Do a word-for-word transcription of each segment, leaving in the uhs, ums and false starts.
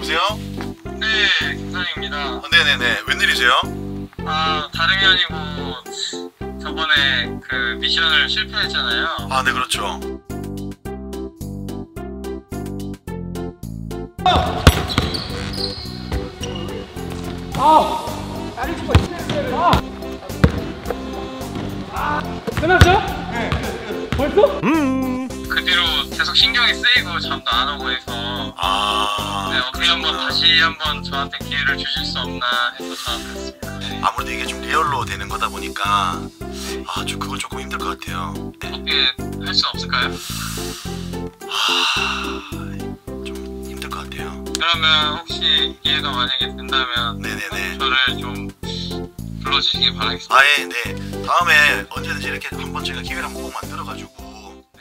여보세요? 네, 김선입니다. 어, 네네네. 웬일이세요? 아, 다름이 아니고 저번에 그 미션을 실패했잖아요. 아, 네, 그렇죠. 아! 다리 짚어 아! 아! 끝났어요? 네. 벌써? 음. 그 뒤로 계속 신경이 쓰이고 잠도 안 오고 해서 아. 네, 어떻게 한번 다시 한번 저한테 기회를 주실 수 없나 해서 전화드렸습니다. 네. 아무래도 이게 좀 리얼로 되는 거다 보니까 아, 좀 그건 조금 힘들 것 같아요. 네. 어떻게 할 수 없을까요? 하... 좀 힘들 것 같아요. 그러면 혹시 기회가 만약에 된다면 네네네. 저를 좀 불러주시기 바라겠습니다. 아예 네. 다음에 언제든지 이렇게 한번 제가 기회를 한번 꼭 만들어가지고 네.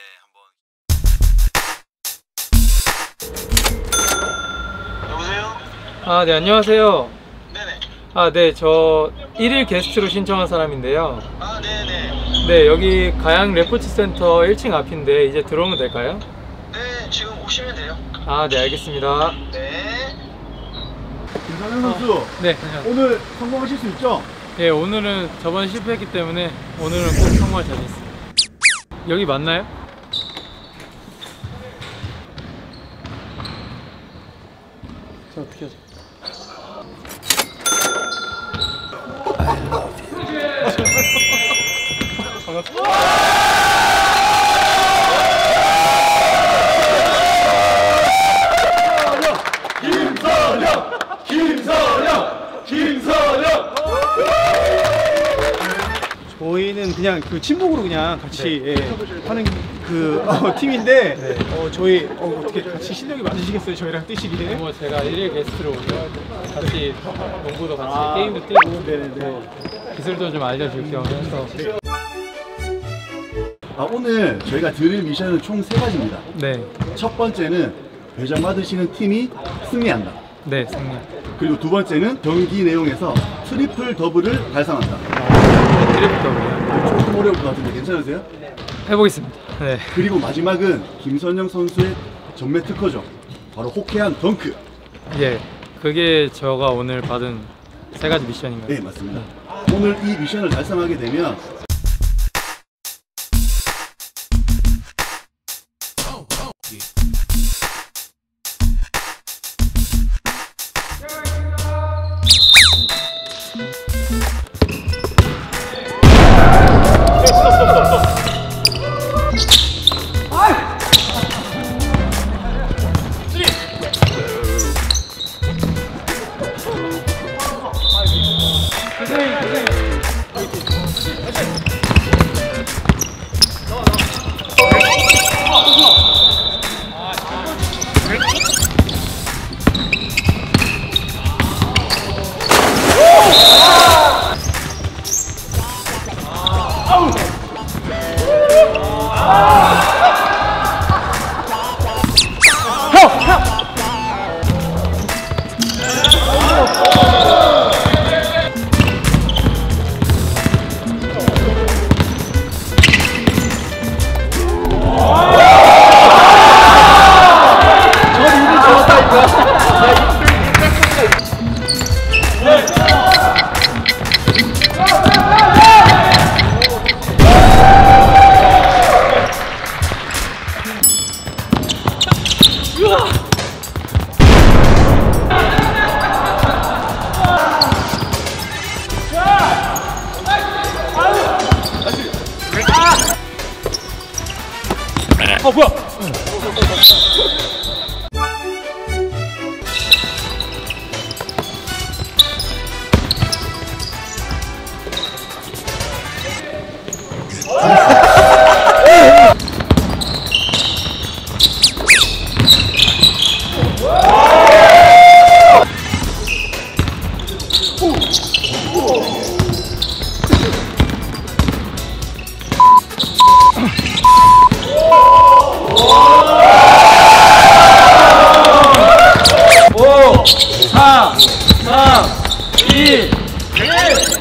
네, 한번. 여보세요? 아, 네, 안녕하세요. 네네. 아, 네, 저 일일 게스트로 신청한 사람인데요. 아, 네네. 네, 여기 가양 레포츠 센터 일 층 앞인데 이제 들어오면 될까요? 네, 지금 오시면 돼요. 아, 네, 알겠습니다. 네. 김상현 선수, 네, 안녕하세요. 오늘 성공하실 수 있죠? 네, 오늘은 저번에 실패했기 때문에 오늘은 꼭 성공할 자신 있습니다. 여기 맞나요? 저 어떻게 하죠? 김선영! 김선영! 김선영! 저희는 그냥 그 친목으로 그냥 같이 네. 예, 하는 그 어, 팀인데 네. 어, 저희 어, 어떻게 같이 실력이 맞으시겠어요? 저희랑 뛰시기에? 뭐 제가 일일 게스트로 오면 같이 농구도 같이 아, 게임도 뛰고 네네네. 뭐 기술도 좀 알려줄 겸 해서 아, 오늘 저희가 드릴 미션은 총 세 가지입니다. 네, 첫 번째는 배정 받으시는 팀이 승리한다. 네, 승리. 그리고 두 번째는 경기 내용에서 트리플 더블을 달성한다. 드리프트 더블이요. 조금 어려울 것 같은데 괜찮으세요? 해보겠습니다. 네. 그리고 마지막은 김선영 선수의 전매 특허죠. 바로 호쾌한 덩크. 예, 그게 저가 오늘 받은 세 가지 미션인가요? 네, 맞습니다. 오늘 이 미션을 달성하게 되면 어, 뭐야? 사, 삼, 이, 일.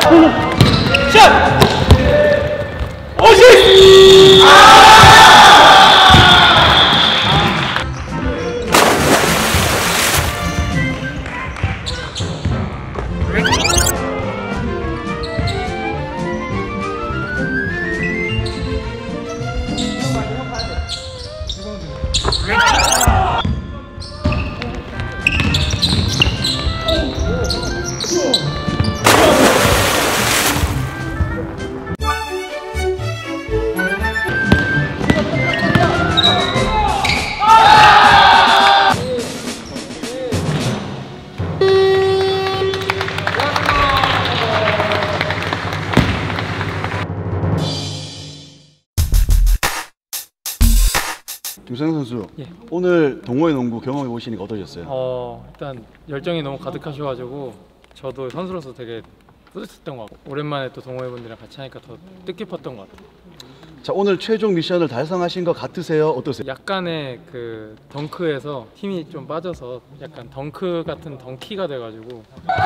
샷! 어시! 김선영 선수, 예. 오늘 동호회 농구 경험해 보시니까 어떠셨어요? 어 일단 열정이 너무 가득하셔가지고 저도 선수로서 되게 뿌듯했던 것 같고 오랜만에 또 동호회분들이랑 같이 하니까 더 뜻깊었던 것 같아요. 자, 오늘 최종 미션을 달성하신 것 같으세요? 어떠세요? 약간의 그 덩크에서 힘이 좀 빠져서 약간 덩크 같은 덩키가 돼가지고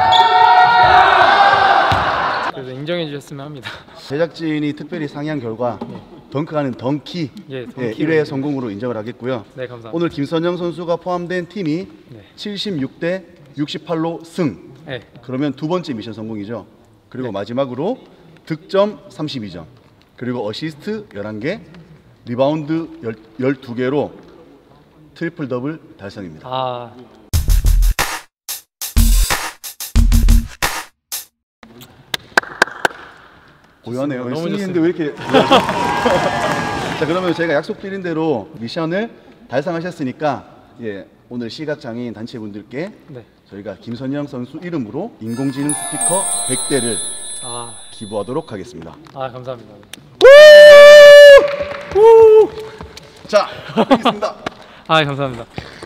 그래서 인정해 주셨으면 합니다. 제작진이 특별히 상의한 결과 덩크하는 덩키 예, 예, 덩키를- 일 회 성공으로 인정을 하겠고요. 네, 감사합니다. 오늘 김선영 선수가 포함된 팀이 네. 칠십육 대 육십팔로 승. 네. 그러면 두 번째 미션 성공이죠. 그리고 네. 마지막으로 득점 삼십이 점, 그리고 어시스트 열한 개, 리바운드 열두 개로 트리플 더블 달성입니다. 아 고요하네요. 너무 승리했는데 왜 이렇게 자, 그러면 저희가 약속드린 대로 미션을 달성하셨으니까 예, 오늘 시각장애인 단체분들께 네. 저희가 김선영 선수 이름으로 인공지능 스피커 백 대를 아, 기부하도록 하겠습니다. 아 감사합니다. 자, 알겠습니다. 아 감사합니다.